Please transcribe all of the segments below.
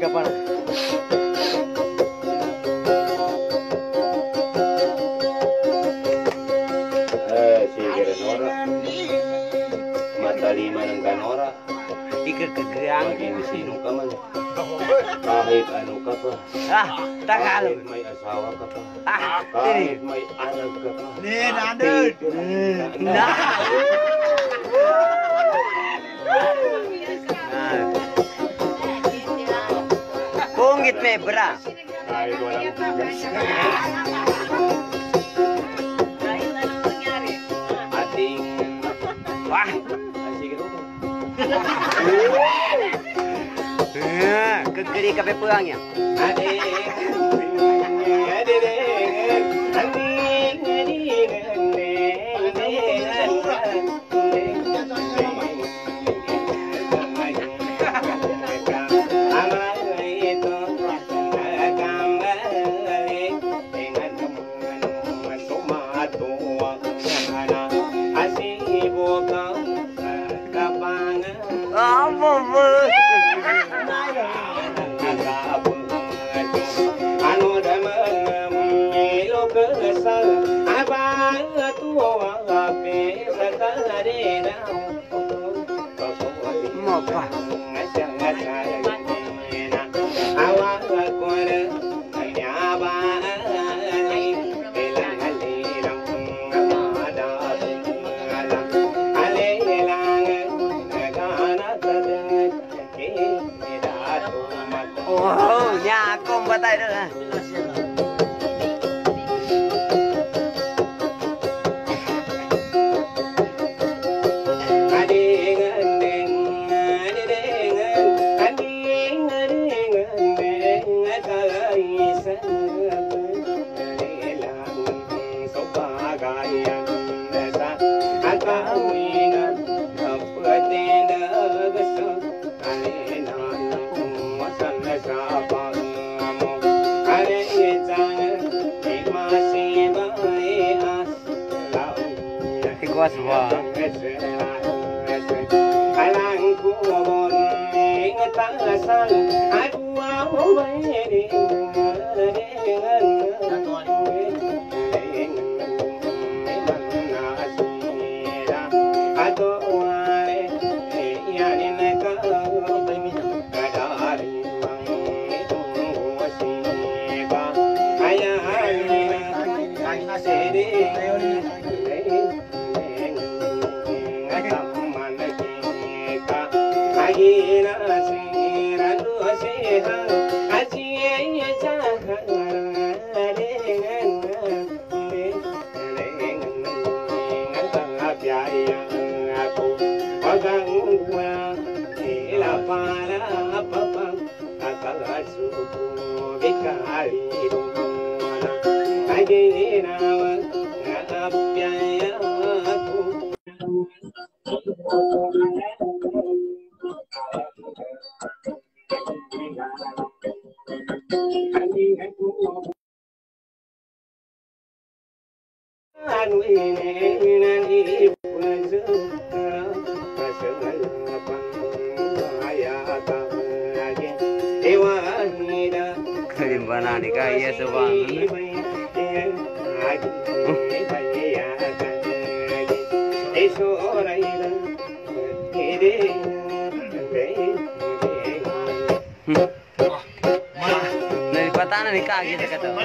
kapan? Sige Nora. Mata lima ng kanora. Ika kegeang. Maging sino ka man. Kahit ano ka pa. Tagalog. Kahit may asawa ka pa. Tini. Kahit may anak ka pa. Nandun. Pungit me bra. Kahit walang ating Wah. sige to. Kegeri kape pulang ya. Oh, nhà con bắt tay đó nè. Semua. Kelimbanan ni kaya sebang. Dari patana ni kaki dekat tu.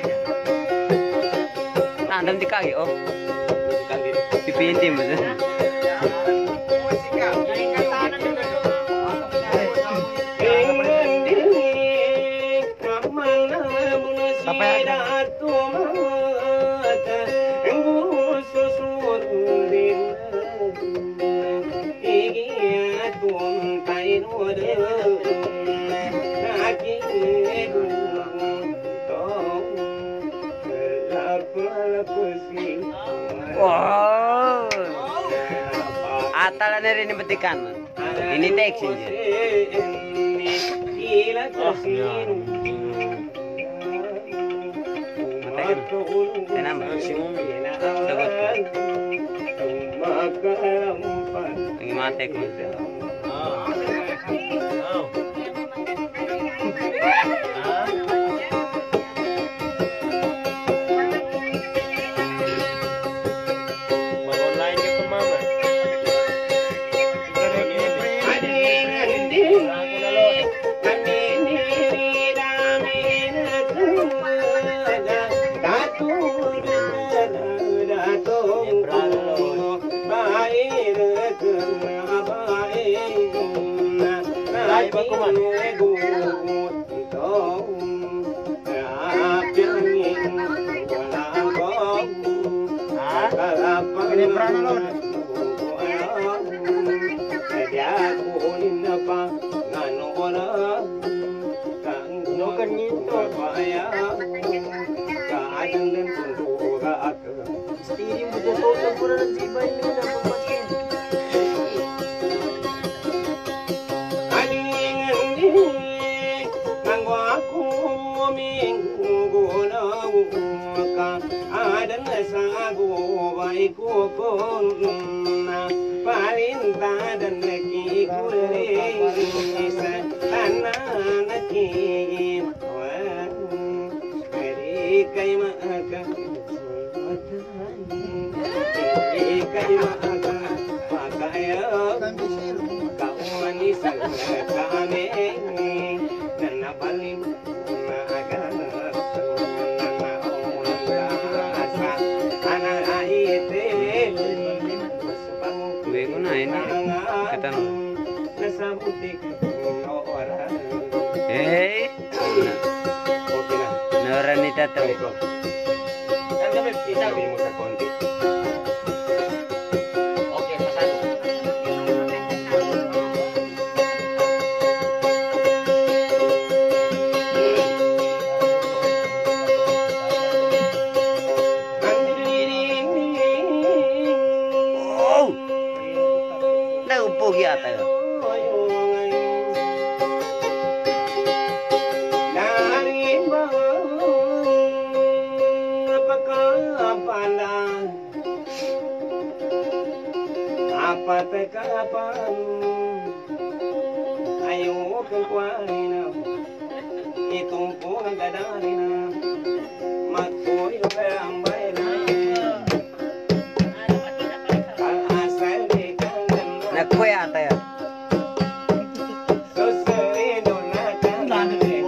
Tandem di kaki oh. Dipintim betul. Wow. Atalan rin ni betikan. Ini teks saja. Kenapa? Lagi mati aku. Puputol ko na ng sibay ni na pagpatin. Palinta dan lagi kulis tanah nakin dari kai makan kai makan pakai kau manis kami dan paling makan anak aite Gue ko na ini kita no. Eh, Nora ni tato. Kan kami bisa minum sa konti. Oke, pasado. Oh, naupo gyata yo. Apa tekapan ayo ke kuarina itumpu gadarina makoy ambayna kal asal de kangen Nagpo yata yo. suseno na kangen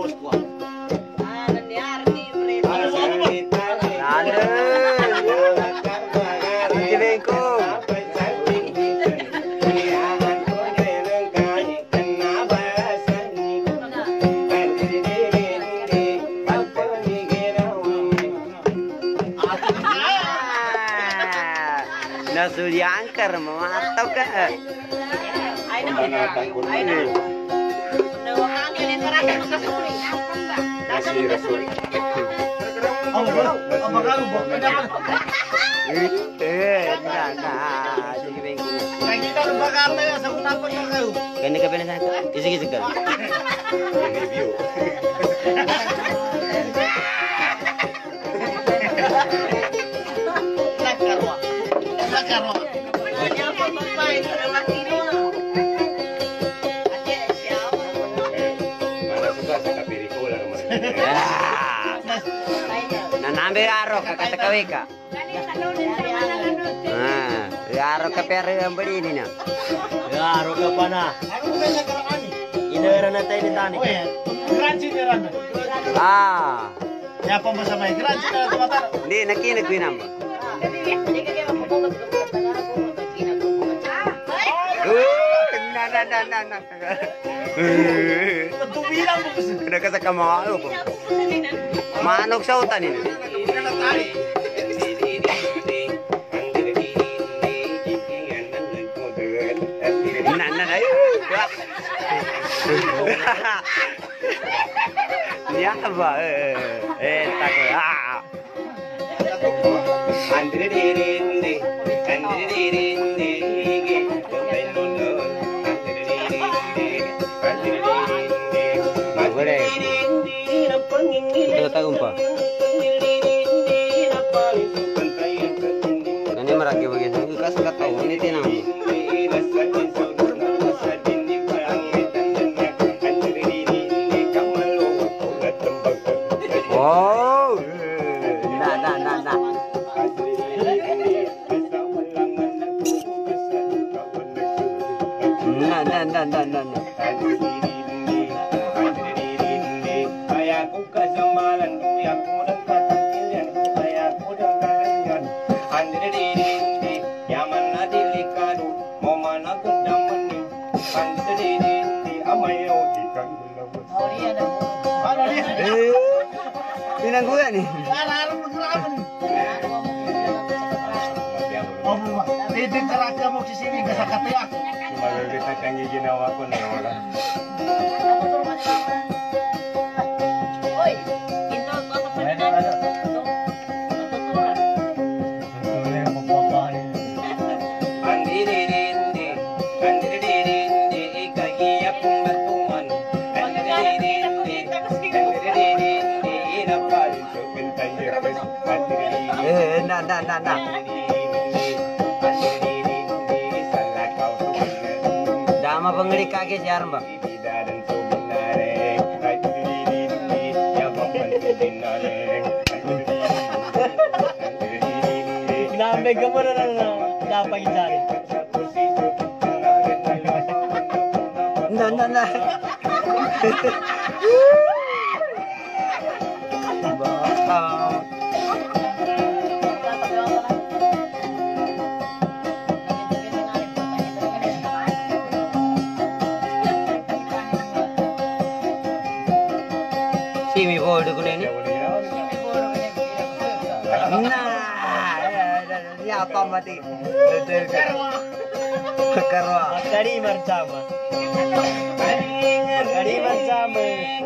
Lalo. Kiling ko. Nasulyangkar mamato ka. Kani ka pinasan ka? Isig-isig ka. review mana suka sa kapirikola Nanambe aro ka katakawi ka. Aro ka pero ang bali ini na. Aro ka pa na. Inera na tayo ni Tani. Crunchy ni Randa. Ya pa masamay. Crunchy na tumatar. Hindi, nakinig ko yun naman. Na. Tubilang mo kasi. Nagkasaka mga ano po. Manog sa utan ini. Niya ba? Tako. Andre dirinde Ito tagong pa. Nani maragi bagay. Kas kataw ini tinang. Oh. Na. Na. Kaya kung kasamalan, kuya ko ng katangkilan, kaya ko ng kalangan. Andididindi, yaman na delikado, mo man ako daman ni. Andididindi, amayaw, di kang gulabot. Pinanggulan ni. Pwede karaka mo si Sini sa katiyak. Magagita kang ginawa ko na wala. Nah. Dama pengeri kaki siaran bang. Kinambe gambar na dapat cari. Nah. Simi bodoh kuno ini. Ini apa mati? Karwa. Kari bersama. Kari bersama.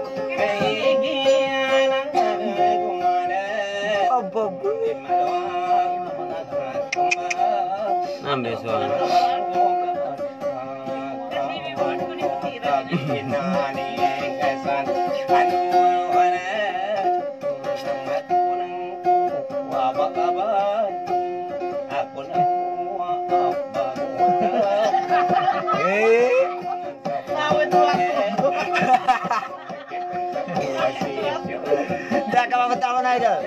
Bob. Ambil soal. Dah kalau pertama naik dah.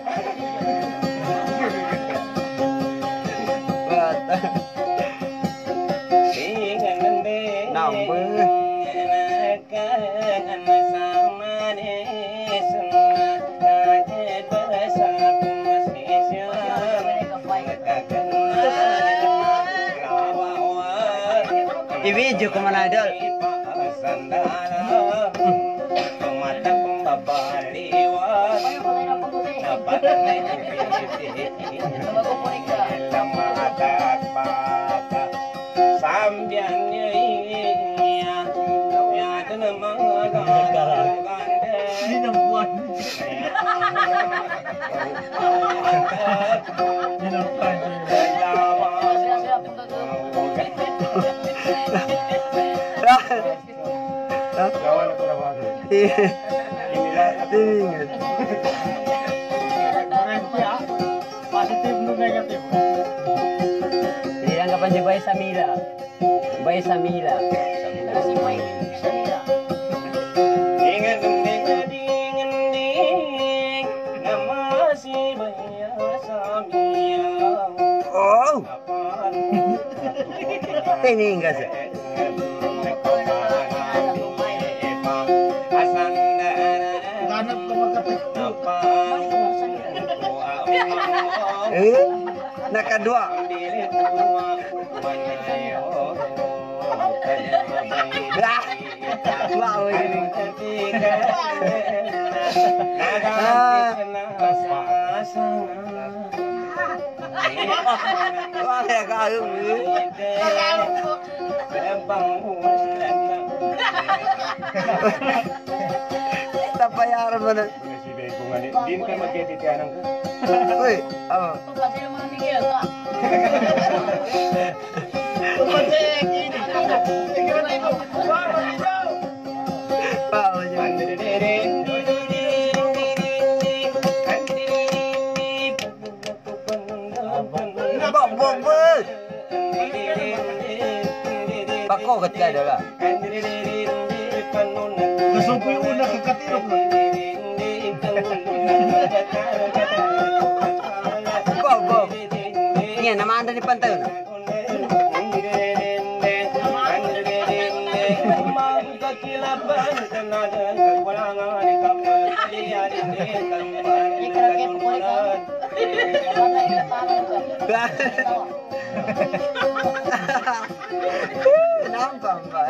Di video kemana idol? Positif nu negatif. Bilang kapan si Bay Samila? Bay Samila. Oh. Ini enggak sih. Nak kedua. Wow ini. Wah ya kau. Tak payah mana. Din ka magkititianan ka. Uy, apa? Pako ketika adalah. Masuk una ke katirok. Bob. Ini nama anda di pantai. Nampak mbak.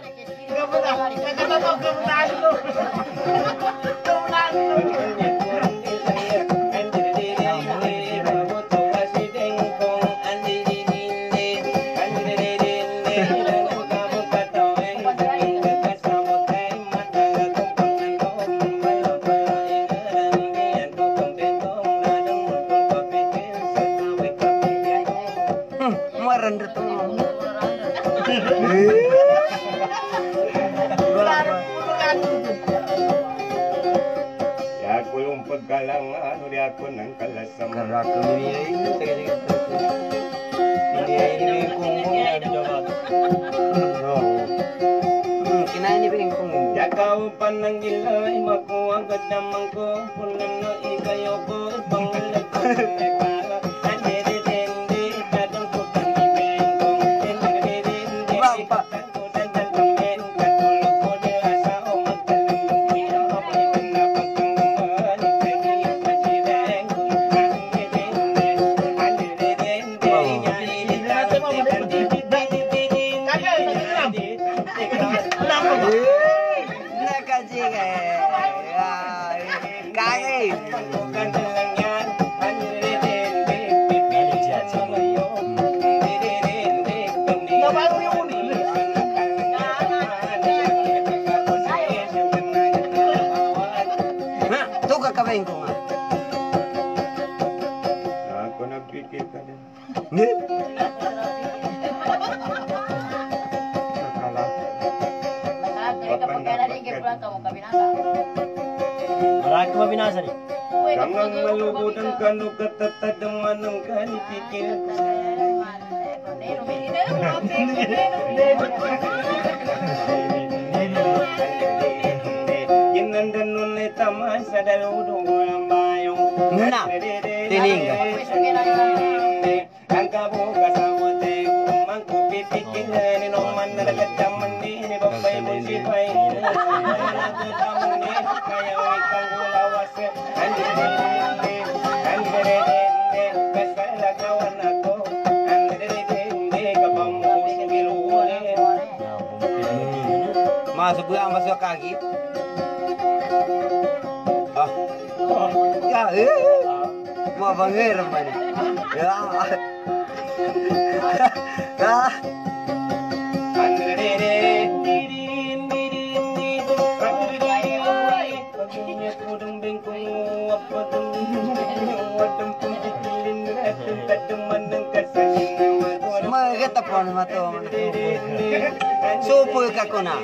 Merendah tuh. Ya, aku yung pagka kalangan uri aku nang kalasam. Gerak ini kinain ni bengkong. Ya kau panang gilai maku angkat namangku pulang na ikayo ko pangalan ko nekala andiri dendi kadang putan di bengkong andiri dendi kadang putan dan temen katulog ko di asa o magkalang kino apoy kenapa kembali pergi masih bengkong andiri dendi nyari di dalam di Bengkong. Aku nak pikir kada. Marami mabinasa ni. Jangan melubutan kanu ketetadaman ang kani pikir. Yenanda nune taman sadaludu bulan bayong. Nah, tining ka. Angka buka sawote kumangku pipikilan inoman na nagadaman ni babay mo si Pai. Nagadaman ni kaya ikang gulawas. Andre kasala kawan ako. Andre kabang mo sigilule. Masuk buang masuk kaki. Ya, mau bangir mana? Ya, ya. Maganda po naman to. Supo ka ko na.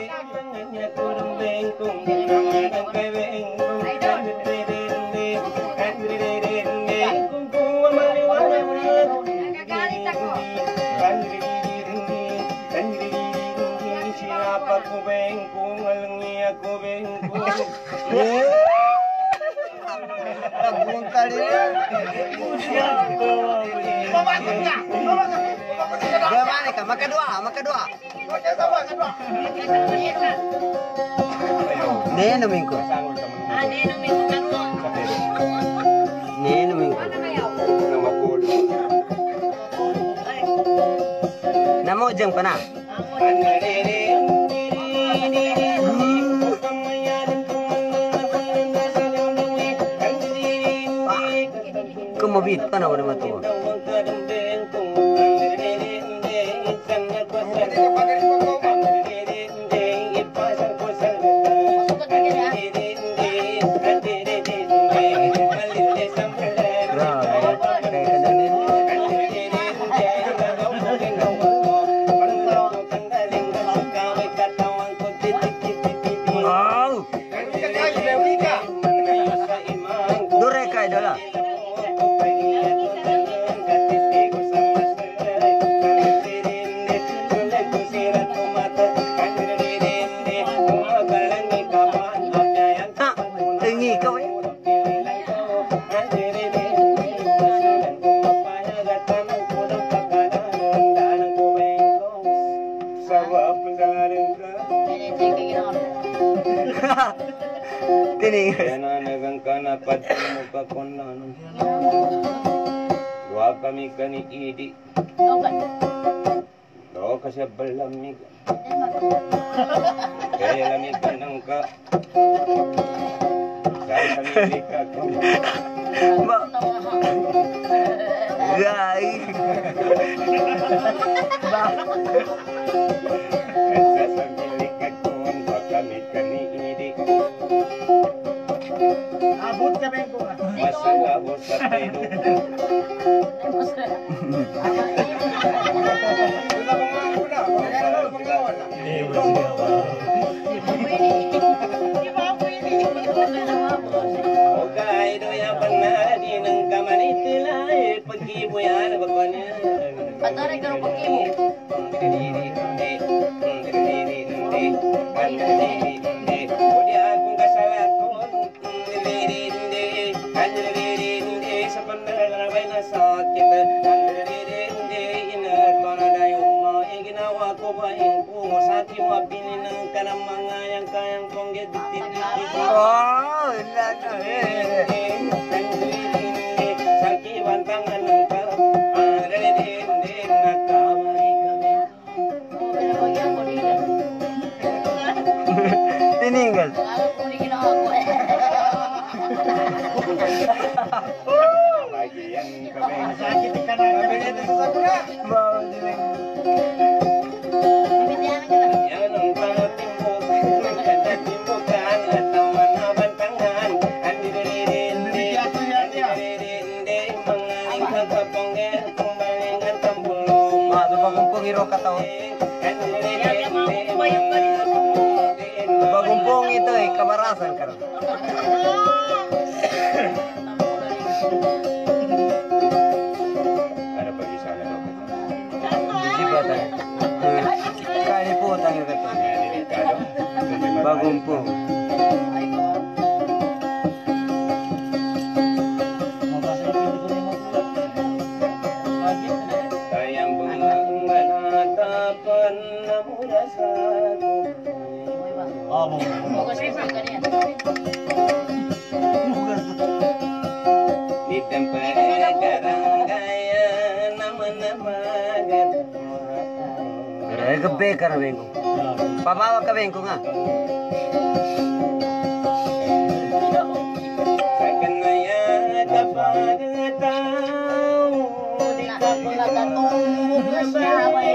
Aku bengkung, alengi aku bengkung. Tabung kali ya. Gimana kah? Makan dua. Neno minggu. Neno minggu. Namo jeng pana. Kumabit pa na wala matuwa. Tining. Yana nagang kana patmu ka konan. Dua kami kani idi. Do ka sa balami. Kaya lami kanang ka. Kaya kami ka ko. Gai. Ba. Sa samili ka ko kami kani idi. Abot ka bengkong. Masalah bosan itu. Okay, do ya ibu ya ada pokoknya. Patare karo pakimu. Oh, enggak. Tininggal. Aku ni kena aku. Sakit di kanan. Mau diling. Bibityan ka na. Bagumpong iro kataw. Yan mga kumayong ka rin. Bagumpong ito kabarasan ka. Ada bagi sana dok. Di ba tayo? Kaya po tayo kata. Bagumpong. Sayang mengatakan namun rasaku. Oh, mo. Mga siyempre ka niya. Di tempat garang-gaya nama-nama Gabi ka na bengko. Pabawa ka bengko nga. Kaganaya kapag tao di ka Nagatumbog na siya.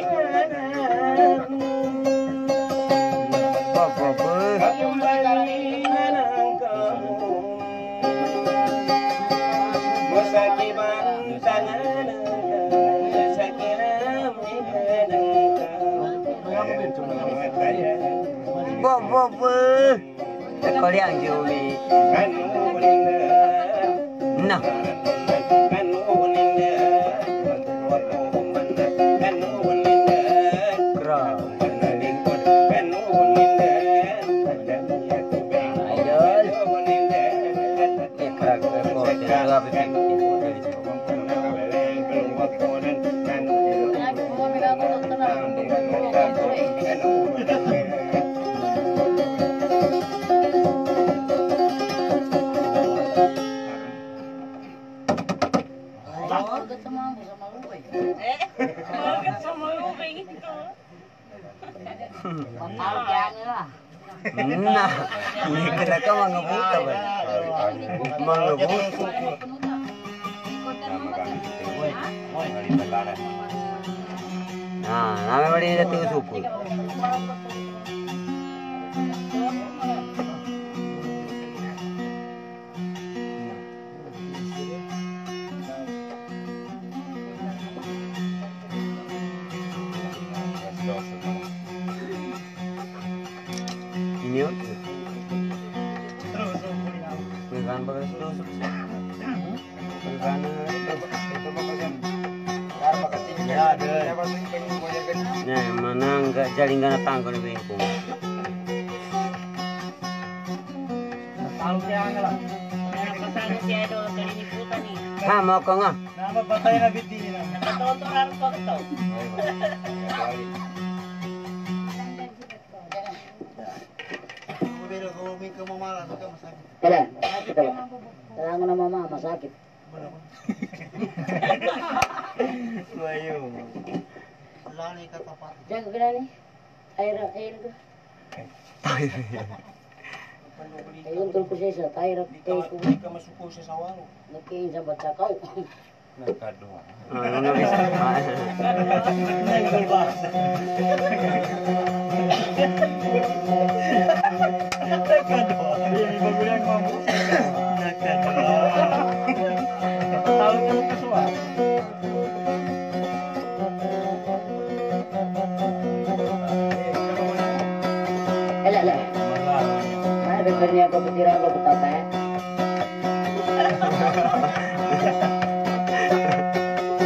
Papa. Yung kembalian kamu Masakiban tangan sakiram Papa. Kau liang juli. Nah. Kerap. Nah, ini kira ka mga buta ba? Mga buta. Nah, nami bali na tu sukul. Ini yun. Pagkaan ba kasi tusok siya? Pagkaan na nah, mana enggak jaring gana tanggo ni bengko. Tahu kaya nga lang. Kasama si Idol kaliniputan ni. Ha, mau ko nga. Namapatay na biti na. Nakatotoran pa ito. Pero kung may kamamalan ka masakit. Kailan? Kailangan mo na mama, masakit. Layo. Wala na ikatapat. Diyan ka ni. Ayra ka. Ayun tulpo siya sa tayra. Di ka masuko sa sawang. Nakiin sa batsakaw. Nakadua. Ano bisa? Ala. Mana bebernya kau berkira kau betapa?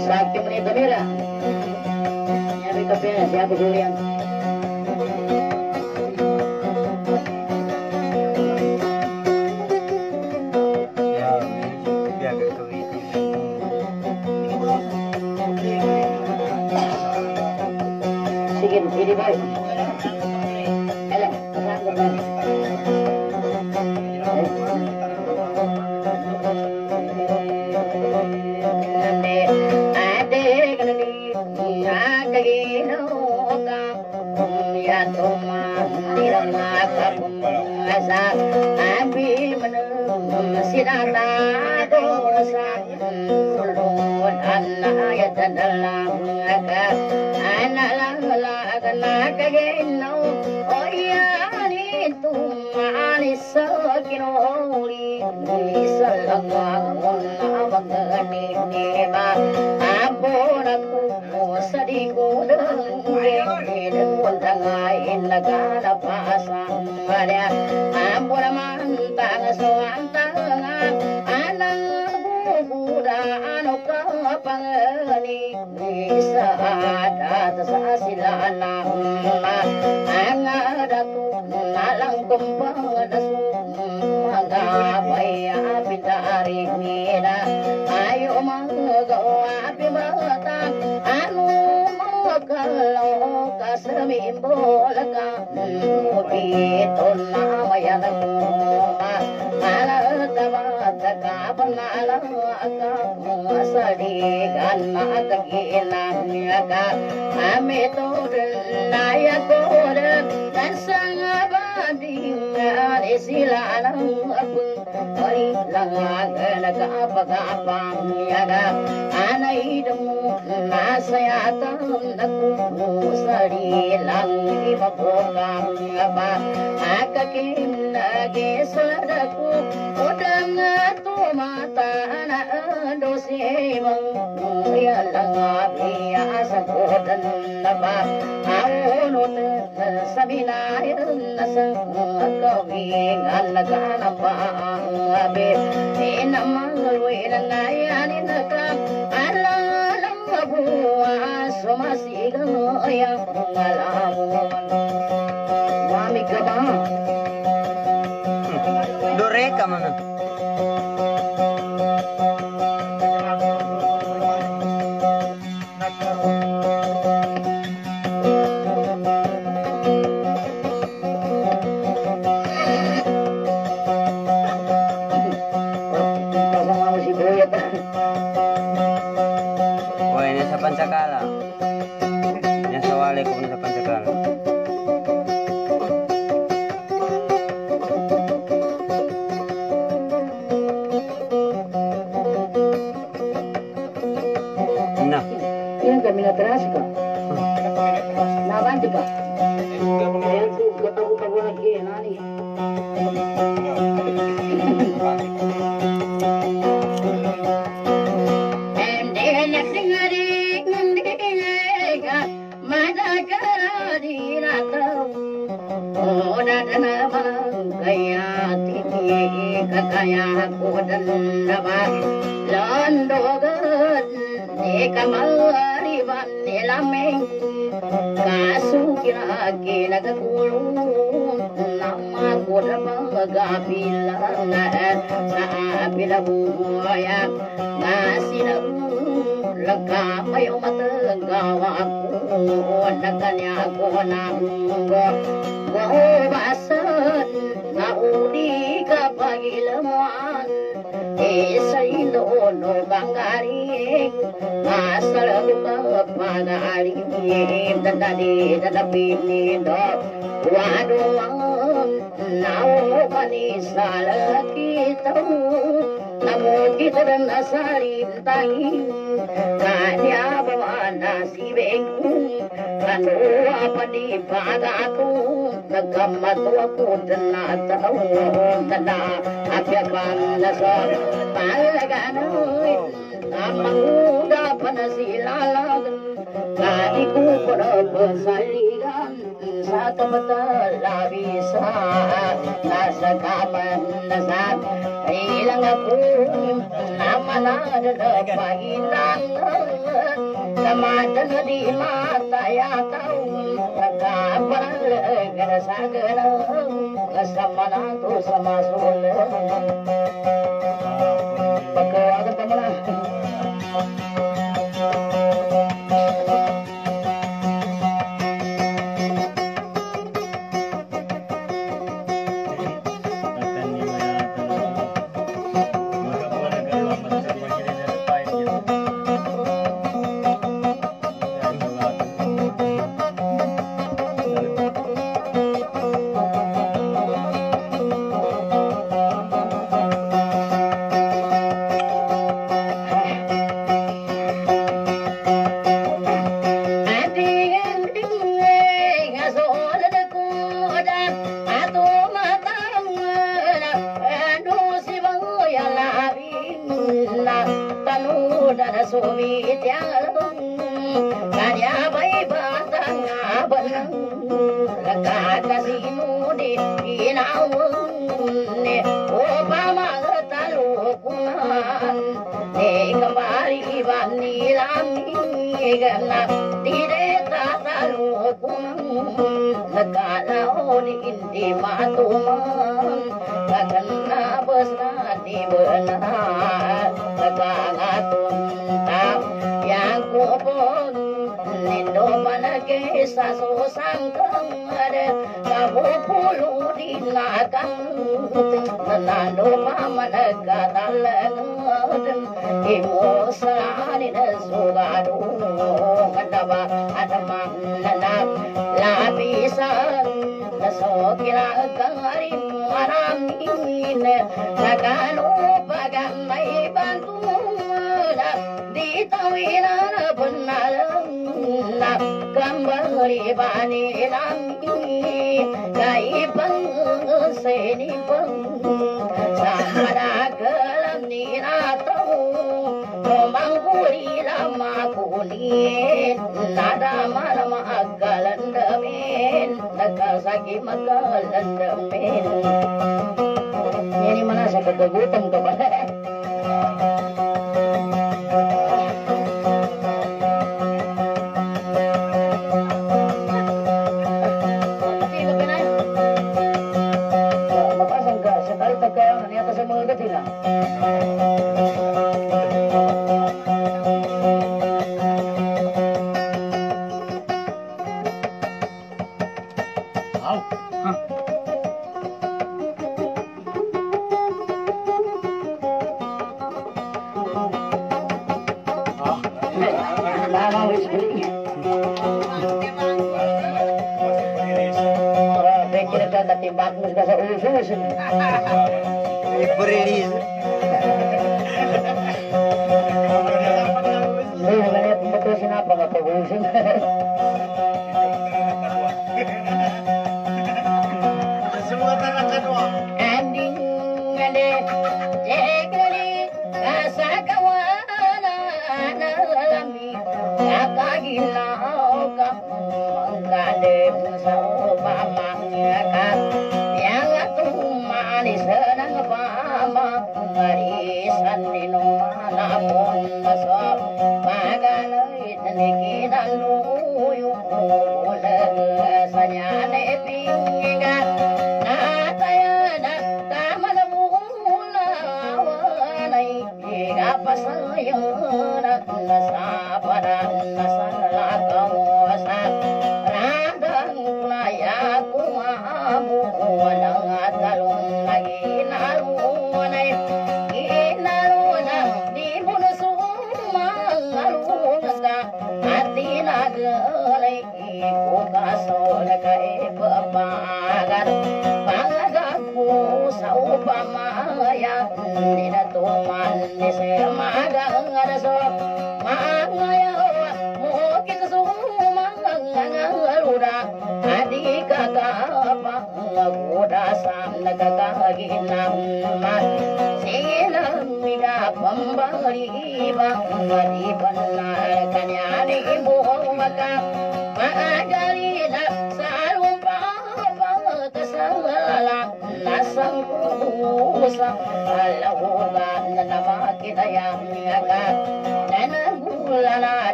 sakit menit mira. Nyari kopinya siapa durian? Ya, biar ke kewiti. Sige, ini baik. Alam, pesan ko ba? Doreka mana? Wah, ini sa Pancakala. Ini sa wali ko na sa Pancakala. Nah, Yan kami natrasi ka. Nabanti ka. Ayan ko, gatago pa ko lagi. Nani? Ramadan di mata ya tahu kapan gerasa gerang sama natu sama sule pakai ada teman ini mana saya kegugutan tuh Pak.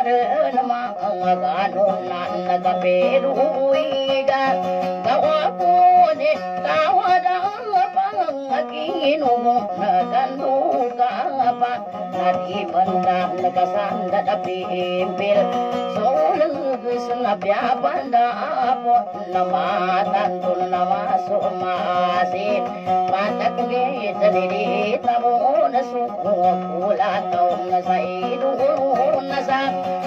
nama ganunan nagaperuiga gawapo ni tawadang pangakinong naganuga pa nadi bandang nagasanda na pimpil solus na biyabanda apot na matandun na masumasin matakbit nilita mo na sukulataw na sa inuun na sa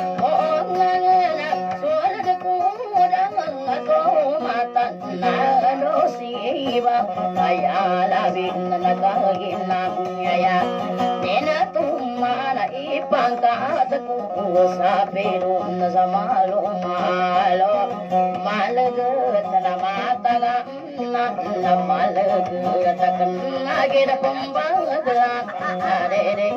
kaya labing na nakaginang ngaya Ninatumala ipangkat ko sa pirun na sa malo-malo Malagat na mataga na malagat at nagina pambaglat Aring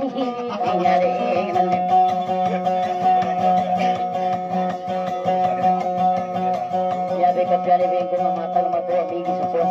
Yabi ka piyari bing ko matang matuwa bigi sa po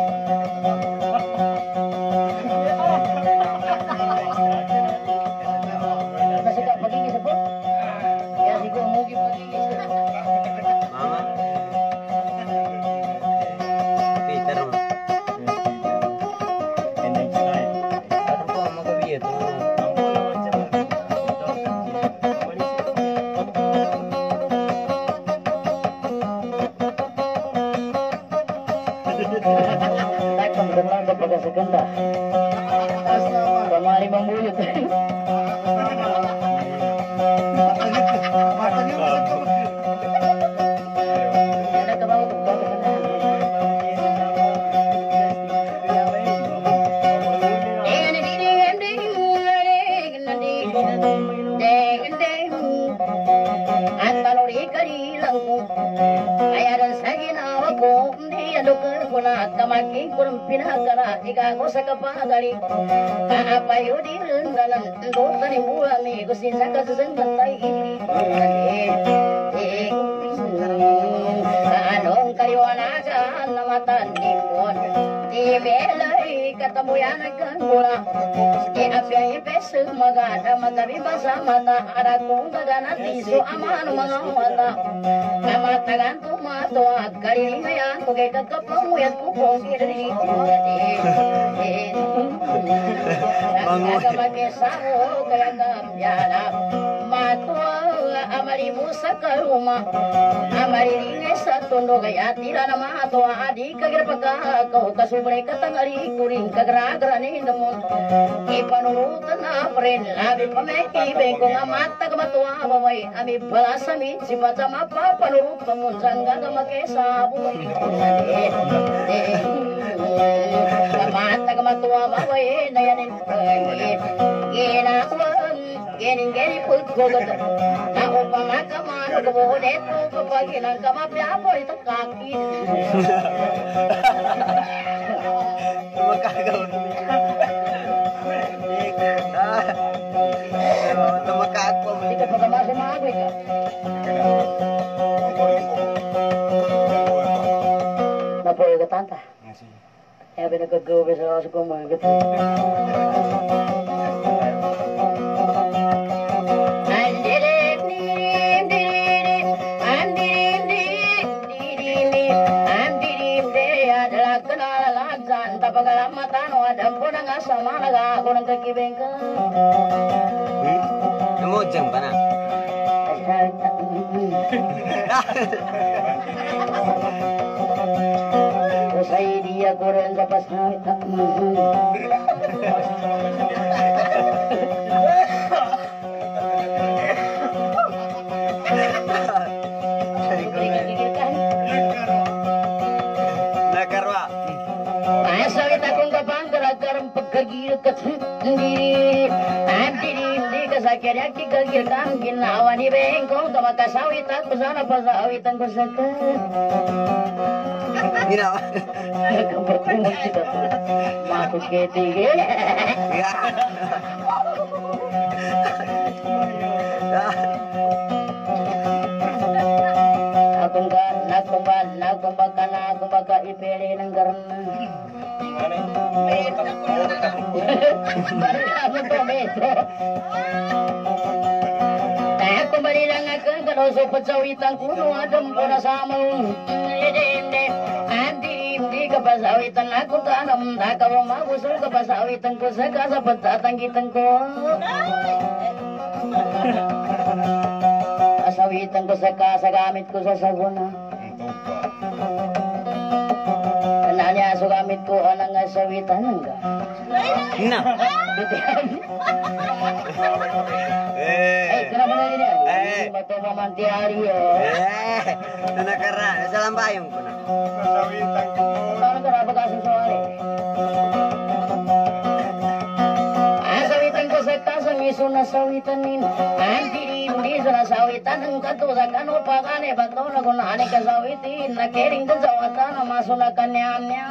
Segenda kemari membuyut kamaki kurang pinagara ikaw sa kapagali kaapayudirin dalam dosa ni mulami gusin sa kasasangatay anong kayo anasan na matandipon di belay katamuyan nagkangula di apyay peso magada matabi basa mata ada kong gagana tiso aman mga mata kamatagan tumato at kalilingayan kugay kagkapamuyat kupong kiri nagkagamagkesao kaya kamyana matua amarimu sa karuma amariringe sa tondo kaya tira na matua adi kagirapagkakaw kasubre katangali kuring kagragranin namun ipanurutan na prin labi pamekibeng kung amata kamatua babay ami balasami sipat sa mapapanurut pamunsan gagamagkesa buhay kamata kamatua babay na yanin ginakwan gini pulgogot na upamakaman kabuhunet mo kapag ilang kamapyapo ito kaki Tumakagaw tumakagpo hindi ka pagkamasamagoy ka napoy ka tanta kaya pinagkagawa sa kaso kong mga gato pagalamatan o adam po nang asama nag-ako ng kakibeng ka namojang pa na usay dia ko rin sa pasawit kagir katsundiri antiri di kasakya ki kagir kam ginawa ni bengkong tamakasawitan kusana pasawitan kusakat ginawa kampung kita masuk ketige nakumbaka ipere ng garna Palilangakan kalau sopat sawitan kuno adem puna samung. Di kapasawitan aku tanam tak kau mau usul kapasawitan ku sekasa petatan kitengku. Kasawitan ku sekasa gamit ku sasaguna. Kenanya aso gamit ku anang kasawitan enggak? Nah. Kenapa lagi ni? Bato mamanti hari ya. Nakara, salam bayong ko na. Paano ka napag-asong sawali? Sawitan ko sa kasang iso na sawitan nin. Hindi sa nasawitan ng katusa kano pa kane bato na kung nani ka sawitin. Nakiring ka sawatan na maso na kanya-nya.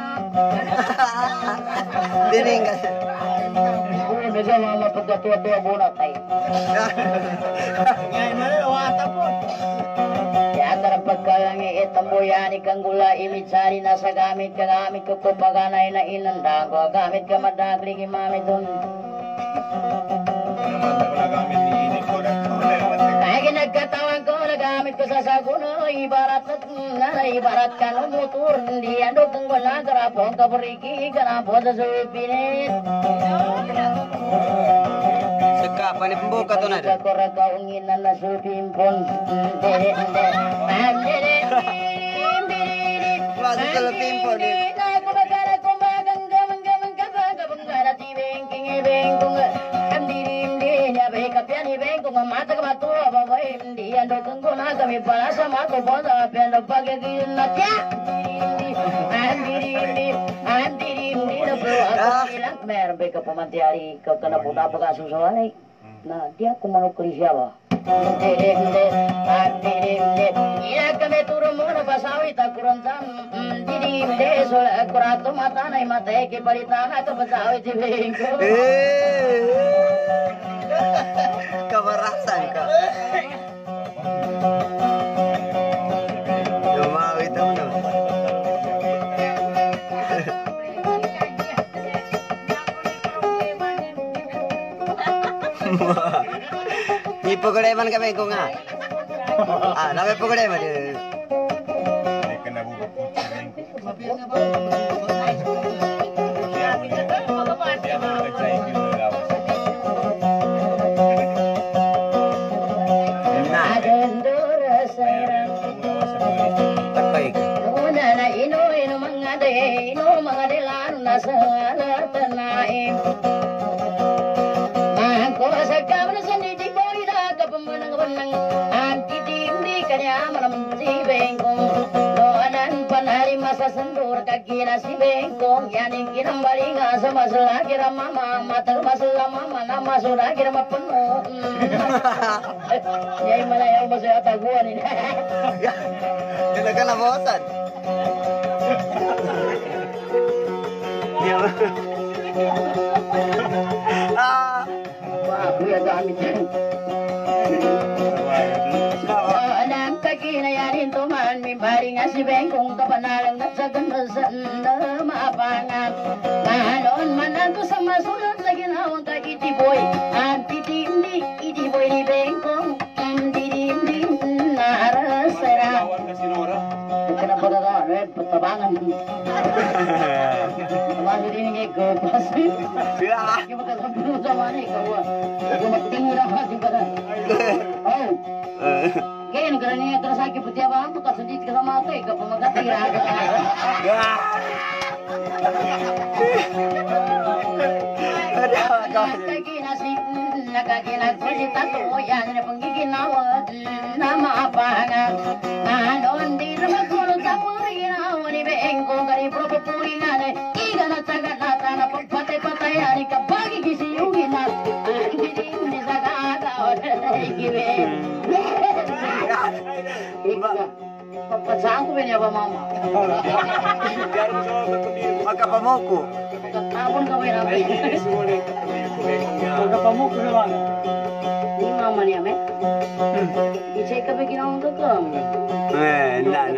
Dining ka. Medyo mga pagkatuwa-tuwa muna tayo. Ngayon na rin, wata po. Antara pagkalangi itamboyani kang gula imitsari na sa gamit ko kupaganay na inandang ko gamit ka madagli kimamit dun. Kaya nagkatawan ko nagamit ko sa saguno ibarat ka no motor hindi ando kang wala karapong kapariki karapong sa supinit. Saka panipumbuka to na rin. Kakuragaungin na nasupimpon. Masuk sa pimpon eh. Meron ba ka pamantiyari ka na po napagasusawanay? Na di ako manukuli siya ba? Iya kami turun muna pasawit ako rontan. Hindi sola akurato matanay matay kipalitan ako pasawit si Bengko. Kamarasan ka. Lumawit ako na. Ipagulay man kami ko nga. Namin pagulay man. Sendur kaki nasi bengkong yani kira baringa sama sela kira mama matar masalah mama nama sudah kira mah penuh ya mana yang masih atas gua nih Tidak kena bosan. Wah aku ya amit kinayarin tuman mi bari nga si Bengkong kapanalang nagsagan na maapangan mahalon manan ko sa masunod sa ginawang ka itiboy ang titimdi itiboy ni Bengkong ang titimdi narasara ito na pagkakaroon patabangan Masa din nga ko pasi yung magkasabunod sa mani ikaw yung magtingin ang hati pa na oh kaya nung karaniya niya terus sakit putih apa aku kasih ke sama aku ke pemagatira lagi nasi nakaginag presita to yan na panggiginawa nama apa nga nanon di rumah kulo tapuri na ni Bengkong kari propopulingan iga na taga nata na pagpatay-patay ani kabagi gisiyugin na hindi sa kagaw ikibe Saan ko niya ba mama? Magkapamoko. Tapon ka ba namin? Magkapamukha naman. Ni mama niya me? I-check ka ba ginawang kakam? Na.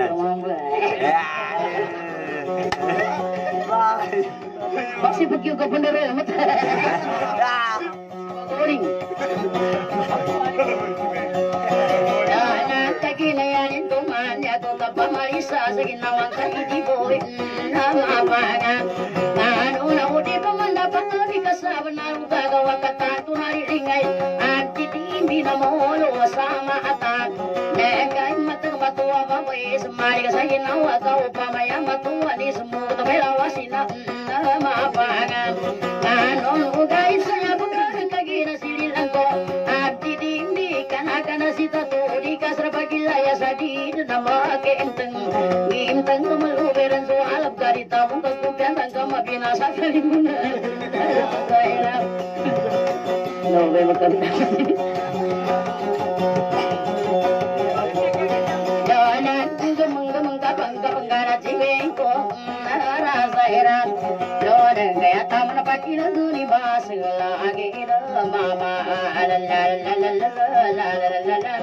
Maksipag yung kapandara. Kuling. sa sa ginawang kaitiboy na mapangan. Ano na udi pamandapat na di kasama na gagawa katato na rilingay at titimbi na molo sama atan. Negay matang matuwa mawis mari ka sa ginawa ka upamaya matuwa ni sumuto may lawasin na mapangan. Ano ugay sa pagkakagina sililang ko at titimbi kana si tato di kasra pagilaya sa di na makenteng nginteng kamaluberan so alap garita mong kagkumpiyan ka mabinasa sa limunan. No, may magkanta. Yanan, gamang kapang-kapang sibeng ko narasa heran. Lodan kaya tama na pakinaguni ba lagi na mama la la la la la la la la la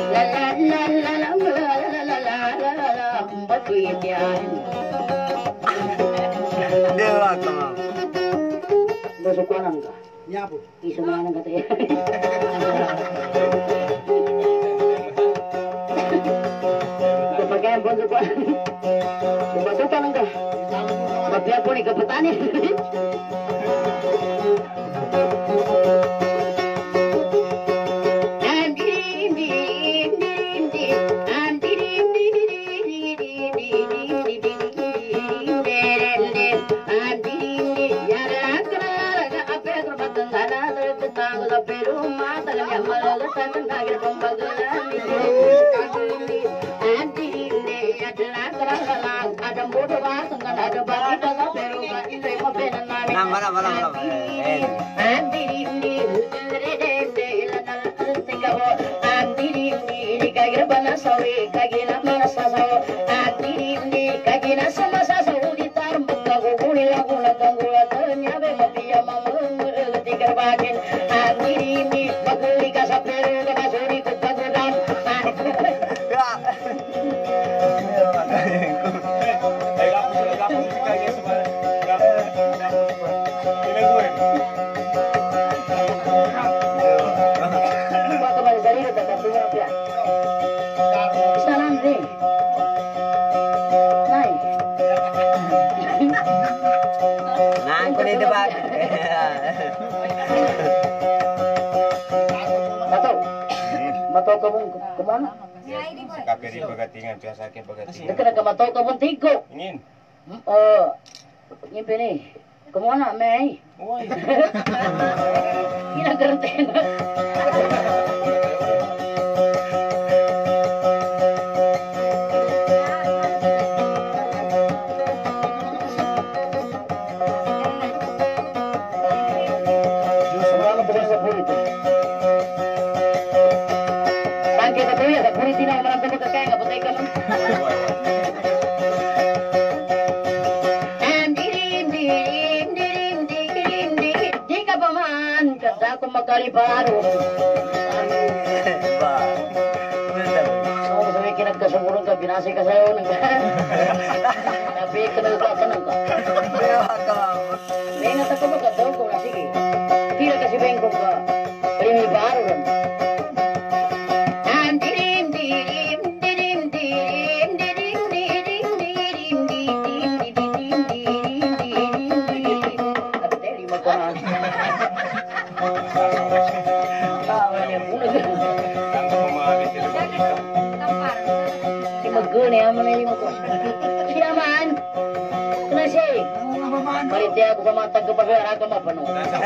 Dewa ka. Basukanan ka. Nyapo. Isumanan ka tayo. Kapag basukanan. Basukanan ka. Pagbiyak po ni kapatani. Matau kamu kemana? Kapiri pagatingan biasa ke pagatingan. Dekat ke matau kamu tigo. Ingin. Ngimpi nih. Kemana, Mei? Woi. Ina gerten. Kali baru. Oh, saya kira kesemburan ke binasi ke saya tapi kenal tak kenal kok. Dengan tak kau tahu kau nasi ki. Tidak kasih bengkok ke. Ini baru kan. Siaman, kenapa? Panitia aku sama tagapagara ka mapano.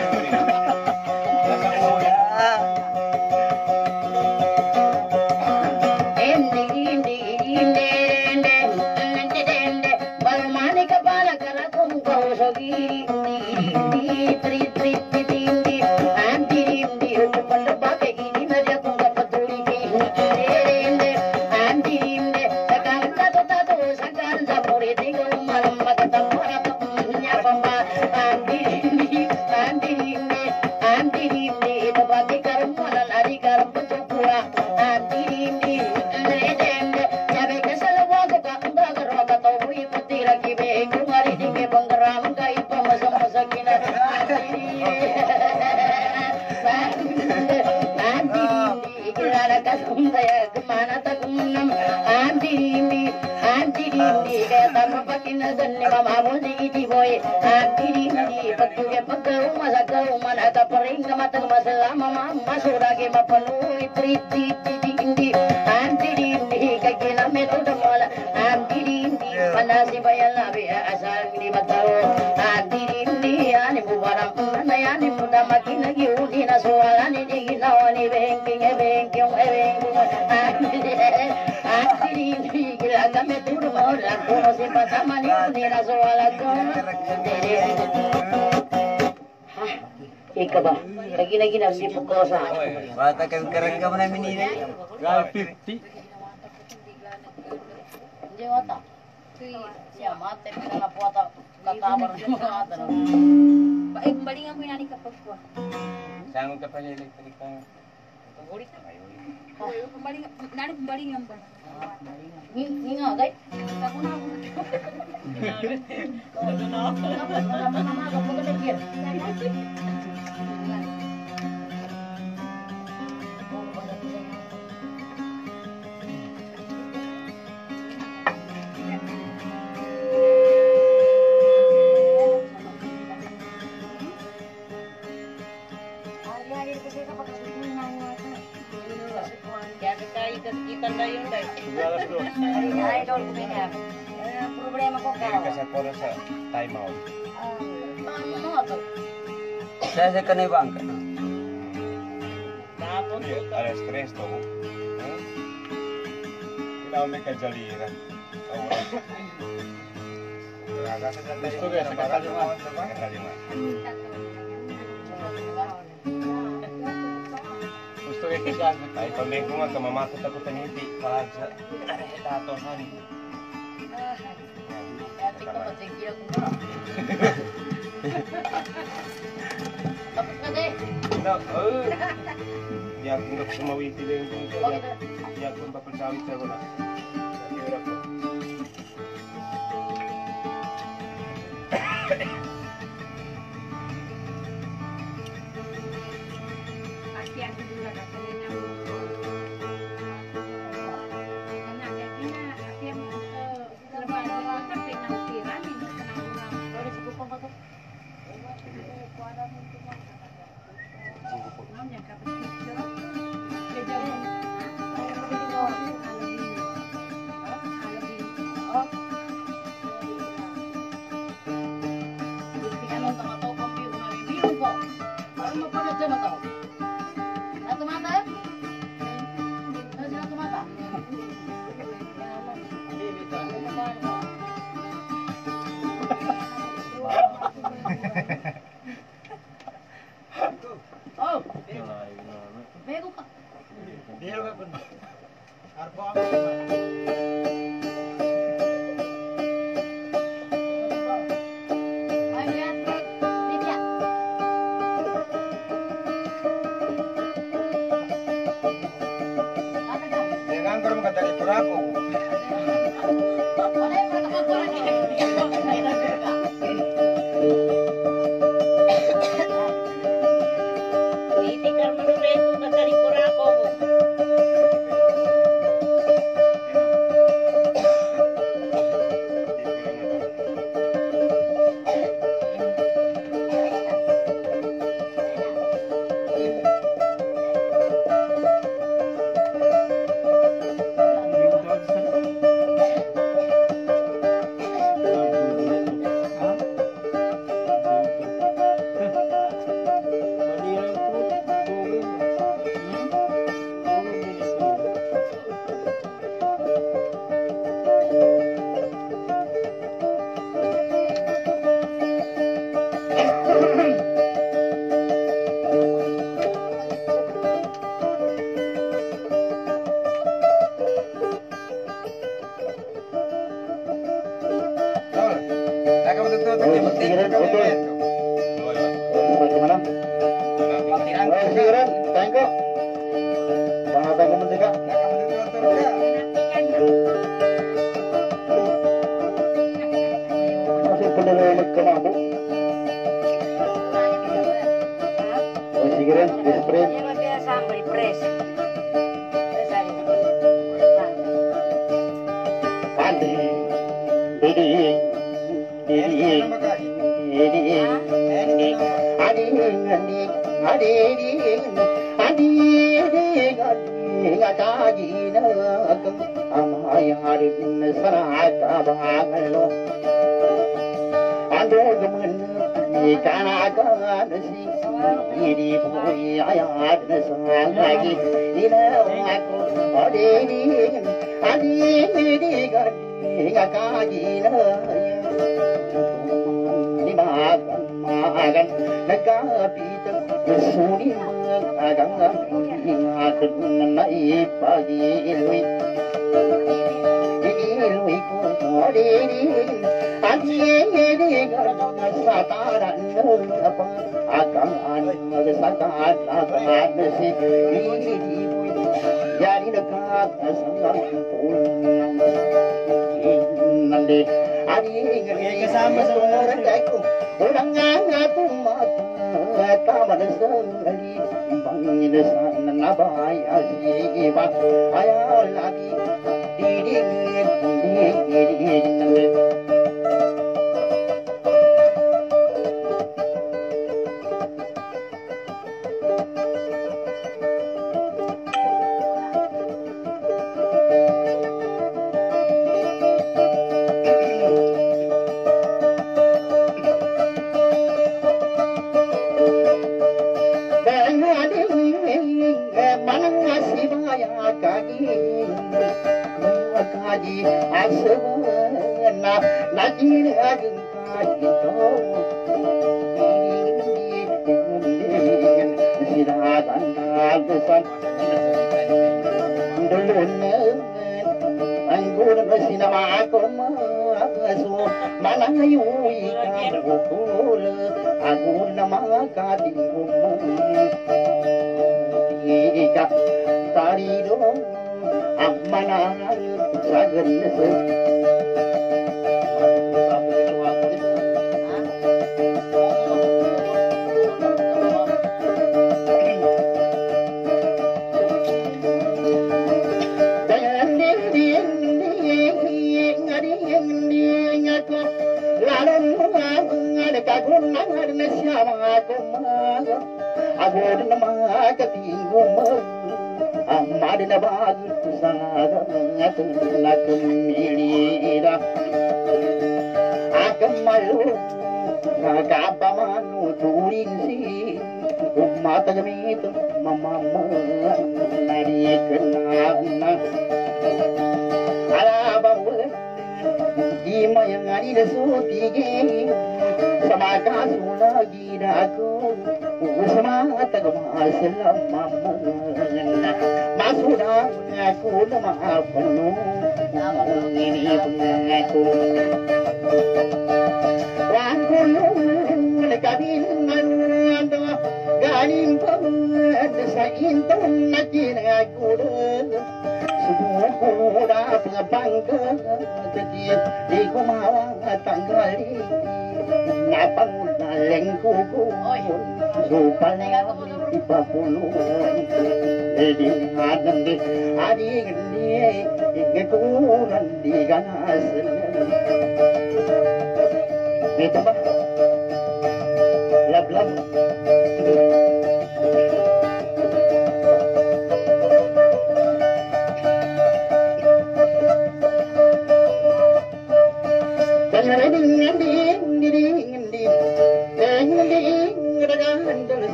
Balmani ka pala kara kung kausagi. kasunda ya kemana takunam anti dindi kaya tama pakina ganni mama mundi iti boy anti dindi patuge pagau masa kau mana kapering matang masalah mama masurage mapanu triti dindi anti dindi kagina metode mola anti dindi panasi bayala be asal di matau anti dindi ani bubarang nayani muda makina giudi na soalani digina wani banking anti dindi gila metode mola kono si patamani uni na soalago Ika ba? Lagi-lagi na si Pukosa. Bata kan kerang ka namin ini. Gal 50. Hindi wata. Siya mate na puwata kakabar ng mga ata. Baling ang pinani kapag ko. Saan ka pa electric ka? Ulit. Baling ang ba? Ni nga gay. Ako na. Mama ka pag nagir. Problema ko ka. Kasi ako sa time out. Paano mo to? Saya ka na ibang ka. Alas 3 to. Kailangan may kajaliran. Gusto ka sa kakaliman. Gusto ka siya. Ay, pamego nga ka, mamakot ako taniti. Pag sa tato sorry. Ati ko patigil ko na. Tapos ka de. No, di ako nung sumawiti lang yung di ako papasawit sa wala. Hirap ko. Oh, bego ka. Dia ka kun. Arpo Ay, yan, Lydia. Ano ka? Jangan kalau makadali kurako. Wala yung magkakagawa niya. Itikar mo rin kung nagkalikura ako.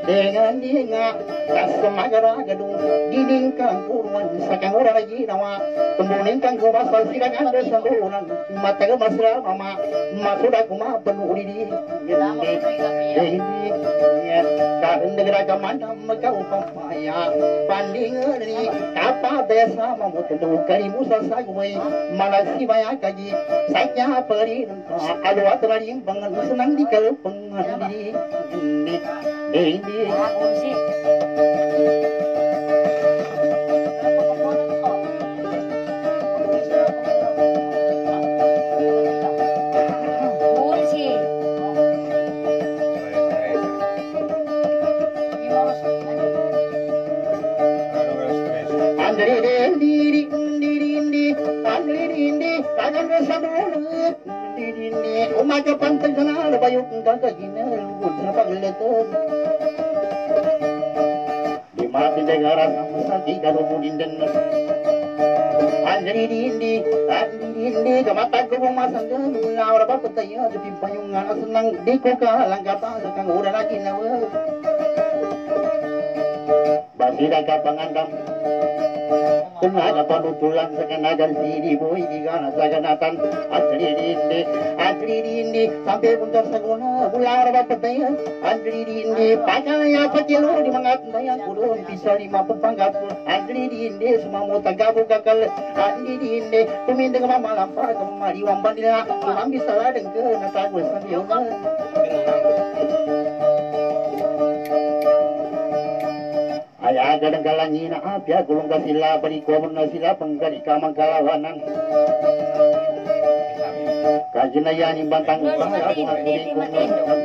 dengan dia kasamagra gadung diningkang purwan sakang ora lagi nama tembuningkang kubasal silang anda sambunan mata ke masra mama masuda kuma penuh diri ini karena negara kamana makau pamaya pandingan ni apa desa mamu tentu kari musa sagui malasi baya kaji saknya peri alu atraling bangan senang di kalau pengandiri ini umaga pantang sana bayuk gagak gina lubut apa geleton di mati negara sama sakit kalau mudin dan anjri dindi kamata ko masan dan ngawra ba pataya di payungan senang di ko kalang kata sakang ura lagi nawa basira kapangandam Kunada panutulan sa kanagan sini boy gigana sa ganatan asli dindi sampai punta sa guna bular ba pataya asli dindi pakaya patilo di mga tandayan kulon bisa 5 pangkat asli dindi sumamu tagabu kakal asli dindi tuminda ka malampa ka mariwang bandila kumang bisa ladeng ke natagos sa diyo Ayah gadang kalangin apya gulung kasila panikomun na sila panggali kamang kalawanan kajinayan bantang upaya bunga kuning kung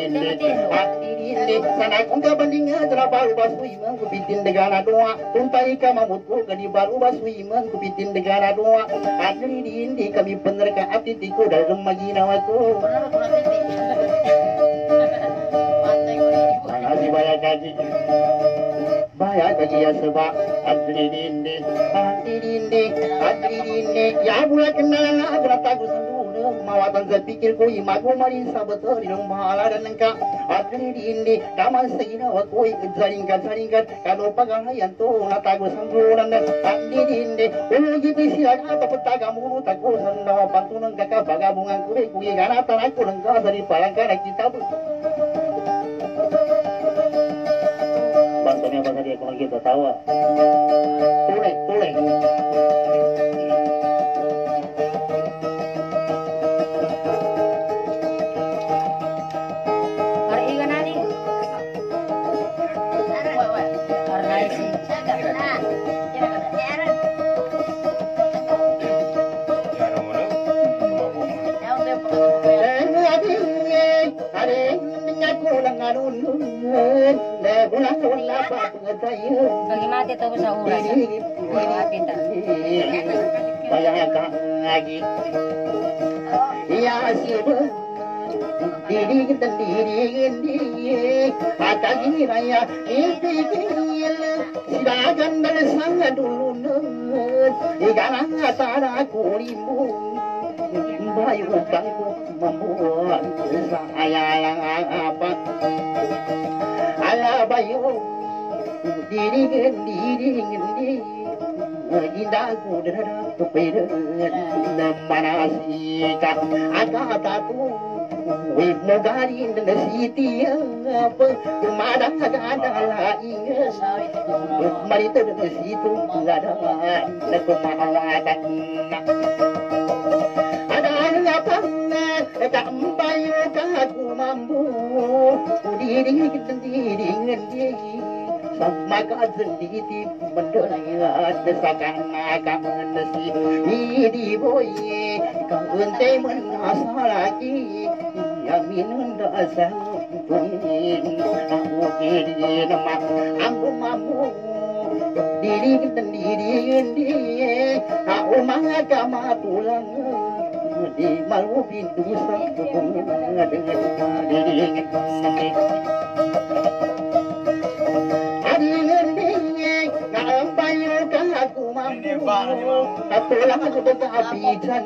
dili sana kung kabandingan trabaho basui man kupitin degana doa tuntai ka mamutko gani baru basui man kupitin degana doa dili kami bener ka atitiko dalam maginawa ko Makasih banyak kaji Baya kajiya sebab adri dindi ya bulan kenalan agak tagus dulu mawatan sepikir ko imago marin sabato di rumah ala dan engka adri dindi kaman segina wakoi jaringkan kalau pagahayan to natagus sambulan adri dindi uji siaga apa petaga mulu tagus sandawa pantunan kakak bagabungan kuwi ganatan aku lengkap dari palangkara kita Bantanya apa tadi kalau kita tawa Tule Hari ikan nani Hari isi Bagi mati tahu sa oras. Kita. Bayangkan lagi. Iya siapa? Diri akan ini raya silakan bersama dulu ikan antara kulimu bayu kangku membuat saya yang apa ala bayu diri indaku darah kepeda mana sikat agak tahu Wih mogari nasi apa kumadang ada lagi mari tu nasi tu ada nak mahawadan ada apa tak bayu kaku mampu diri sendiri sama sendiri mendengar desakan agak menesi di boy kau ente menasa lagi yamin dasar pungin aku kiri nama aku mamu diri sendiri aku mengagama tulang di malu pintu satu dengan diri aku lang aku tetapitan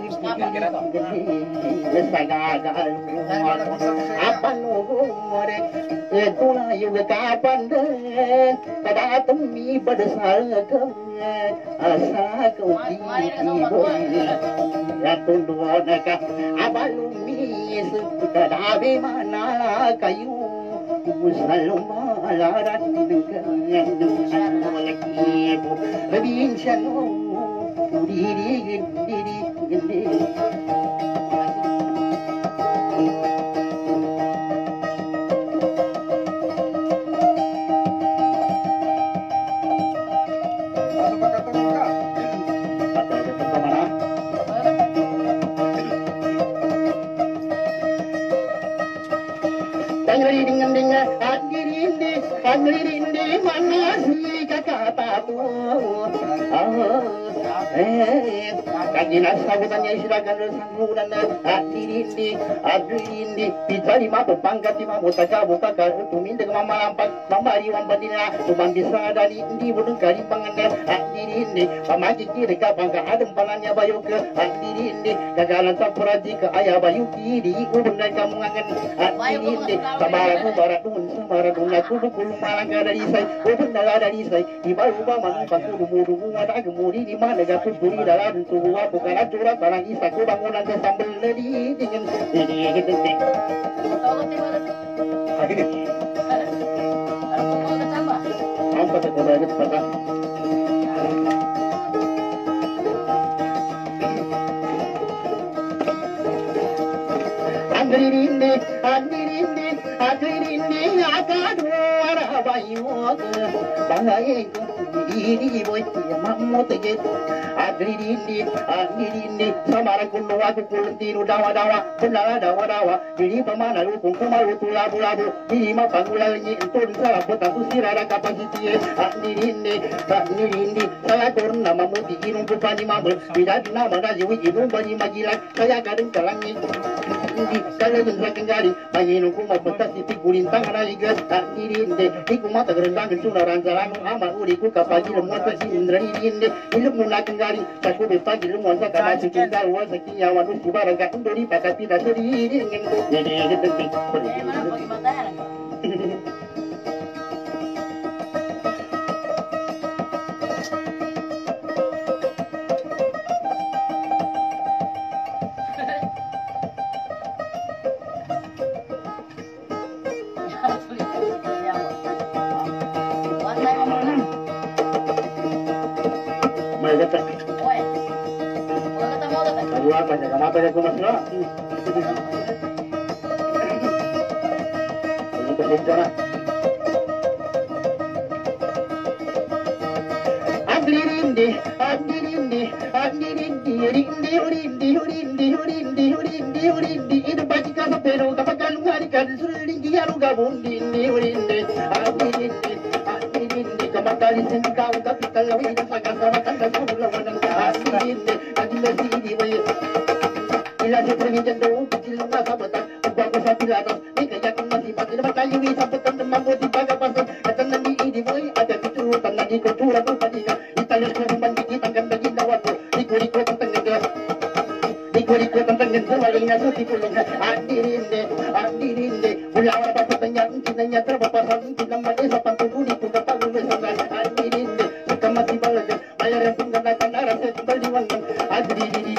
apa nunggu itulah juga kapan deh kada temi berdasarkan asa kau tiboy ya tunduan ka abalumi kada be mana kayu selalu malaran dengan lagi berbincang diri Anglirinde mana si kakak kagina sabutannya isirakan sangguran anglirinde pitari mato pangkat ima mutaka buka karu tuminde mama lampak mama riwan badina tuman bisa dari indi budung kari pangannya anglirinde mama kiki reka bangka adem pananya bayu ke anglirinde kagalan sapuradi ke ayah bayu kiri ubun dan kamu ngangen anglirinde sabaraku baratun samaratun aku dukul malang dari saya ubun dari saya di bayu mama pasu dumu ada gemuri di mana gatu buri dalam tubuh bukan curah barang isa ku bangunan sambal dari dingin ini gitu nih apa tak ada pada andirinde akadu arabayu bangai ini boy mammo tege andirinde samara kullu aku kullu dawa dawa ini pemana lu kumpul lu labu ini mah pangulangi entun salah kota susirara kapasiti andirinde saya turun nama muti inung kupani mabel tidak nama nasi inung bani majilan saya kadang kalangi kalau bisa kembali banyak aku mau petasi tigurin tangan lagi andirinde iku mata gerendang cuna rancalan amal uriku kapagi lemot sindrani dinde ilmu mula kembali aku bepagi lemot sakama cikinda wasa kiyawan usi barang undori pakati dasari ingin jadi penting itu bagi kasa pero kapag kalungari ka suling diaro gabon urinde kamatali sengkau kapital lawi dapat sama kanda sabulawan andirinde adila sidi way ila se perminjando kecil na sabatan bago sa pilatas ni kaya kung masipat na tayo isabatan ng mabuti pagapasan at ang nandiidi boy at ang piturutan na di kultura ng patika italos ko ng bandikit ang ganda ginawa ko liko ang tanggag liko ang tanggag ko walang nasa tipulong andirinde mula ang papatanya ang kinanya trabapasan kinang mali sa pangkukuli kung kapag umisasan andirinde sa masibalaga mayroon ang pangganatan aras at baliwan andirinde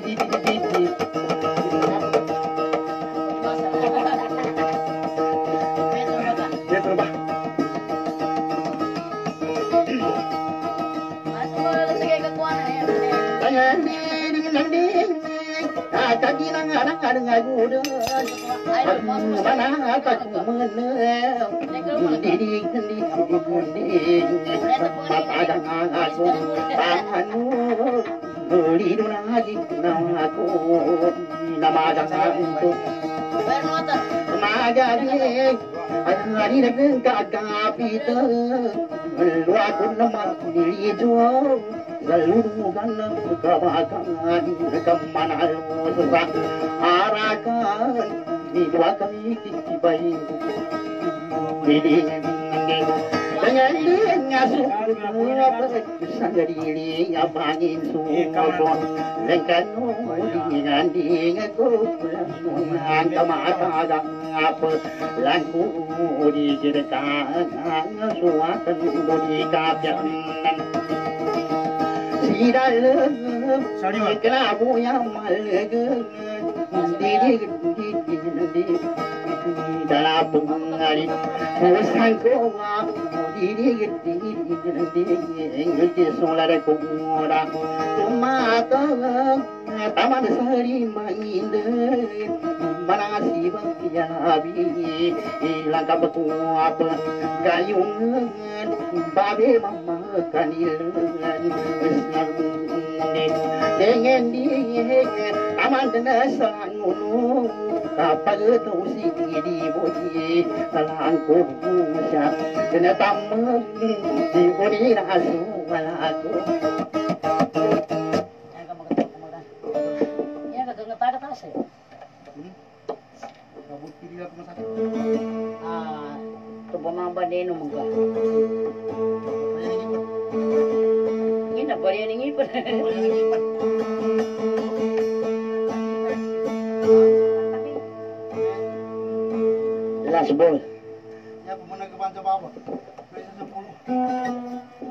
kaki nang ada ngajudan mana tak menel diri mata jangan aku tanganmu beli lagi namaku nama jangan untuk magadi hari dengan kakak pita lu aku nama diri jual galugan kabakan kemana lu susah arakan di dua kami tibai ini Pengen ngasuh sendiri ngabangin sumur lengkan dengan dengan kupulang kamata apa langku di jerkan suatan di kapian sidal kelabu yang malege di dalam pengali urusan koma di solar kumura mata taman sari main manasi bakia abi langkah beku apa gayung babe mama kanil dengan dia taman tenasan ulu kapal tu si di boji langku musya kena tamu di bodi rasu malaku Ini agak ngetar sih. kabut kiri lah rumah sakit Ah, tu pemambah dia nu muka. Ini nak beri ni pun. jelas bol Ya, pemana ke panca bawah. Pesa 10.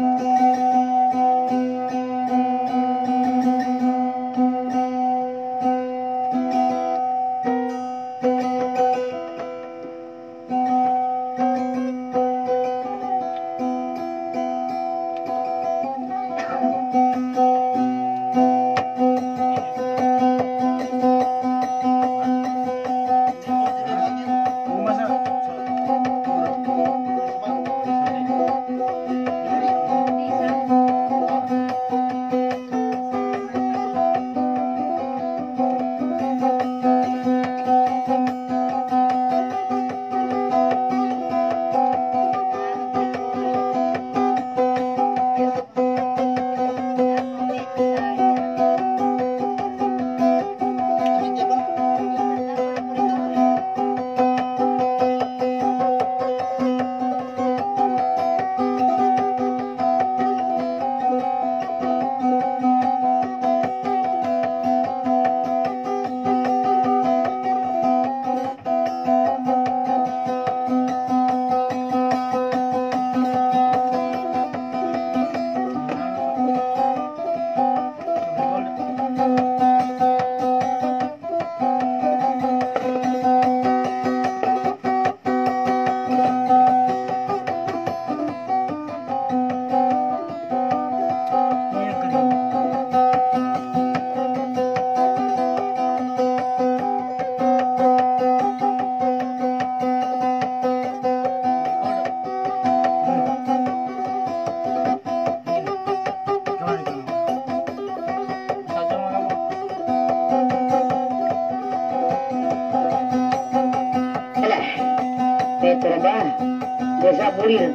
desa Bulir.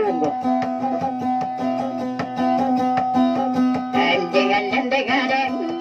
Dengan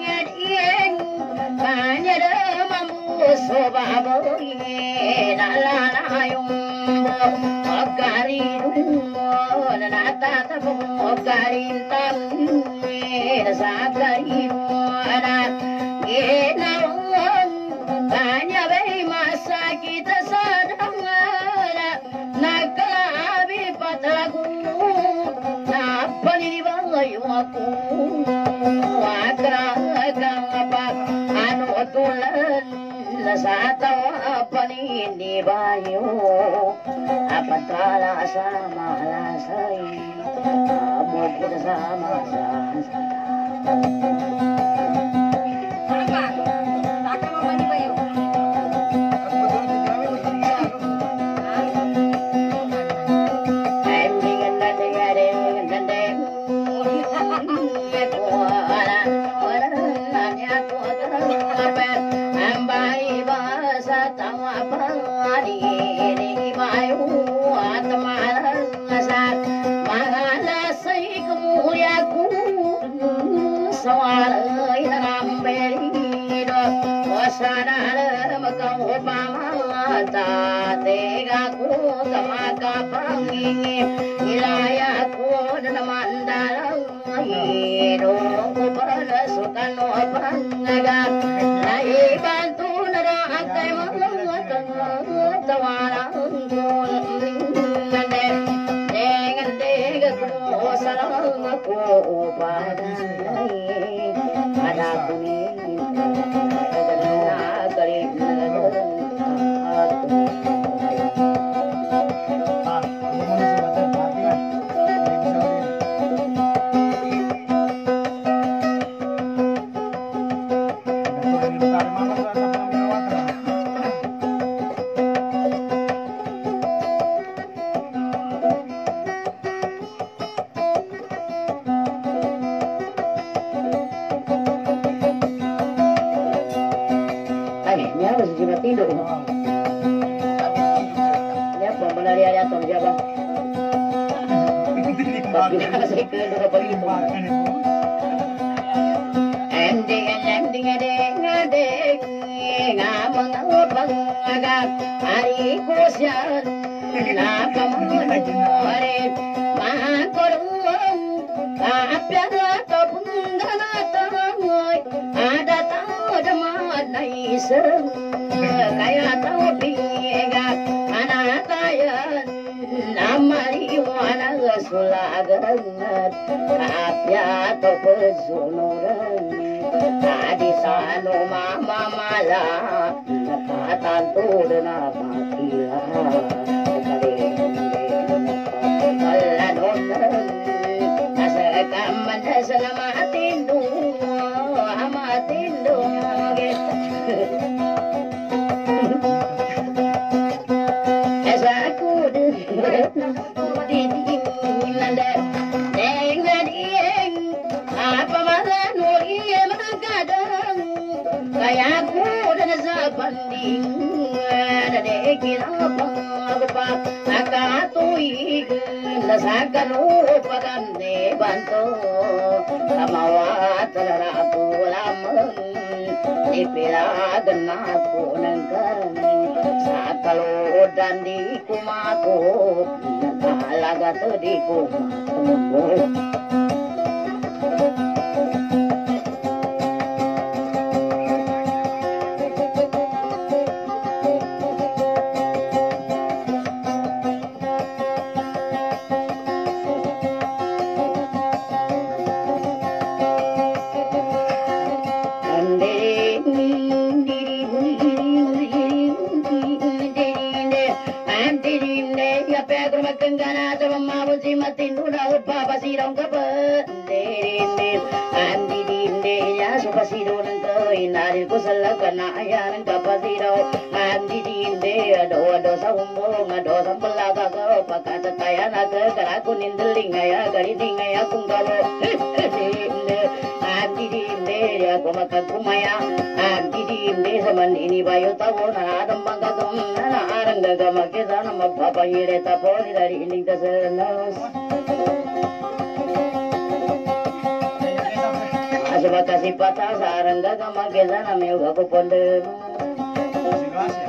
Kasih patah sarang gagam mageza na mil gaku ponde.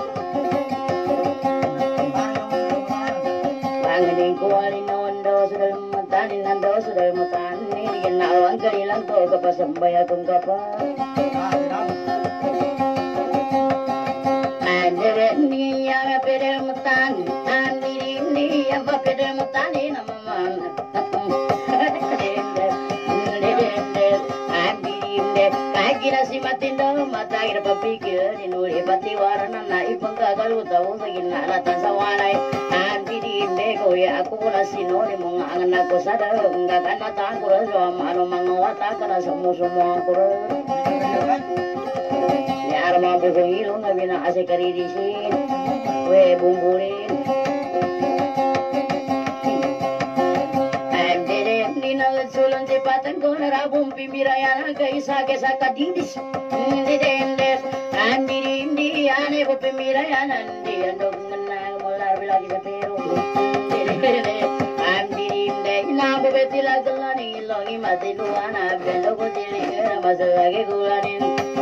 daw sudah mutan ni ginawan kanilang ko kapasambay akong kapal. Andere niya mapere mutan, andiri niya mapere mutan ni namaman. Kaya si Matinda matagir papikir inuri pati warna na ipang kagalu tahu sagin nalatan sa walay anti di ko ya aku pula sinori mga anak ko sada enggak kan natang ko so mano mga wata kana semua ko ya arma bu ngilo na bina ase kari di sin we bumburin Sulon de patang ko na rabong pimiraya na kaisa kadidis didender andi di ane po pimiraya nandi andog na molar bilagi sa pero andi di na po betila galani longi matiluana bendo ko dilinga masagage gulanin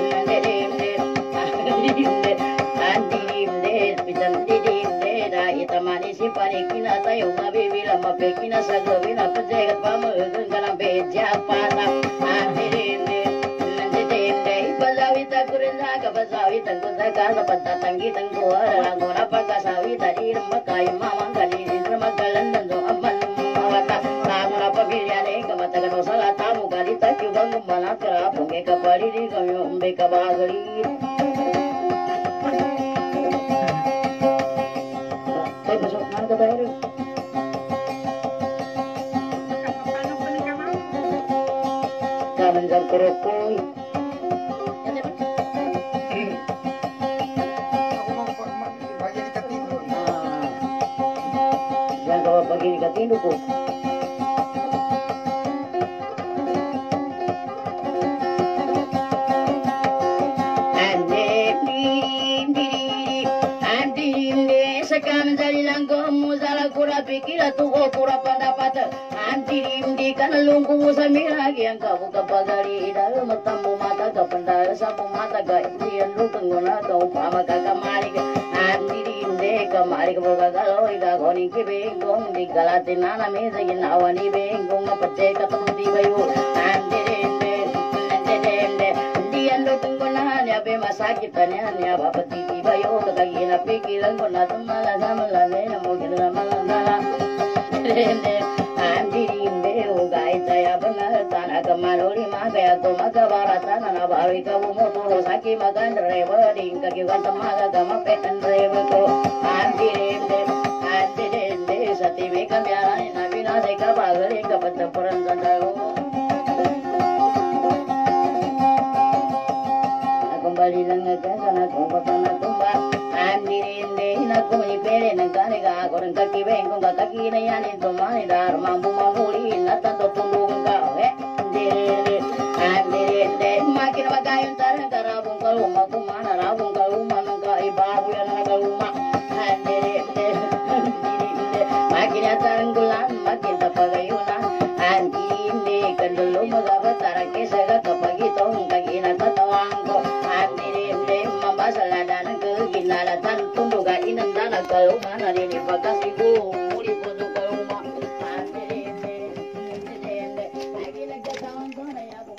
andi di pitan di da itamani si parikina tayo mabibila mapekina sa gawina pajegat pamagang kalang beja pata adirinde nanditinde bazawita kurinda ka bazawita kuzaga sa patatanggitan ko arangona pagkasawita irmakay mamang kalinin ramagalan nando aman mawata namuna pabiliane kamatagan o salata mo kalita kyubang gumanakara punge kapalili kami umbe kabagali masuk mana ke baru? Jangan jangan kerokoi. Jangan bawa bagi di katindo ko. Sekarang jadi langkah musala kura pikir tu kura pendapat antirim di kana lungku musami lagi yang kau kapagari dalam matamu mata kapandar sapu mata ga indian lu pengguna kau pama kakamari antirim de kamari kaboga galo iga goni ke bengong di galatin nana meza ginawani bengong apate katudi bayu antirim de indian lu pengguna ya be masakitannya ya bapati bayo kagina pikiran ko na tumala samala na mo kina malala rende andirinde o gai saya benar tanah kemaluri magaya ko magabarata na bawi ka mo to saki magan rewa ding kagi kan tamaga gama peten rewa ko andirinde sati me kamyara na bina se ka bagare ka patapuran sandao kembali lang sana kumpana tumba andirinde na kumi pere na gane ga goreng kaki bengkong kaki na yan ito mani dar mampu mamuli na tanto tundung ka andirinde makin magayon tarang karabong kaluma kumana rabong kaluma nang kaibabu yan na kaluma andirinde makin atarang gulan makin tapagayunan andirinde kandulo magabatarang kesaga kapag itong kagina tatawang ko andirinde mambasalada ng kaginalatan tunduga inandana kaluma na rin ipagkasigo muli po do kaluma andirinde lagi nagkasawang ko na yabong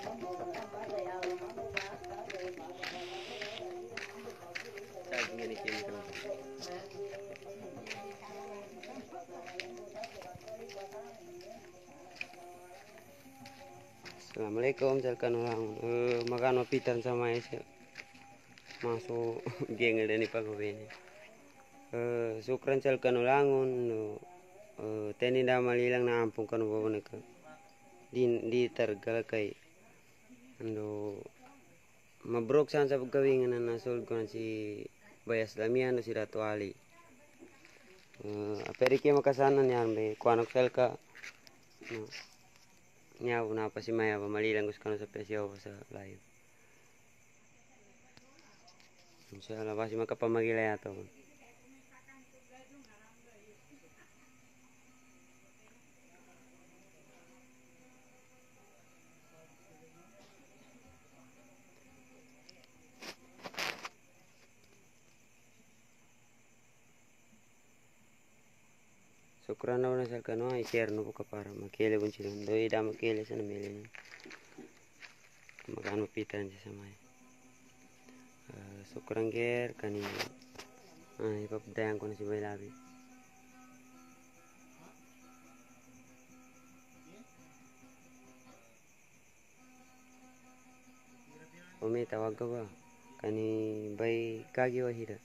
Assalamualaikum, jalkan orang makan mapitan sama ese masuk geng dan ipagawin. Sukran jalkan ulangun teni dah malilang na ampung kan bawa neka di tergal kai ando mabrok san sa pagkawingan na nasul ko si Bayas Damian si Ratu Ali. Aperike makasanan yan be kuanok selka nyaw na pa si Maya pamalilang gusto sa presyo sa live. Inshallah pasti makapamagila yato. sukran na nasal kanu ay share no ka para makele bun silon do ida makele sana mele ni makan pitan sa samay sukran ger kani ay papdayan ko na si Baylabi. Umi tawag ka ba kani bay kagi wahida.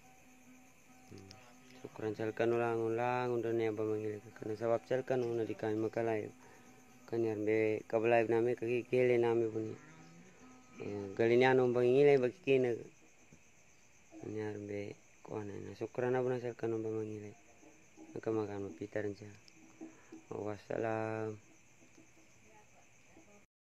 Sukran sal kanu langun do ne ba mangile kana sabab sal kanu na di kami makalayo kani arbe kabalay nami kaki kele nami buni galinyano bangile bakikina kani arbe ko na sukran na buna sal kanu ba mangile nakamakan mapitar siya wassalam.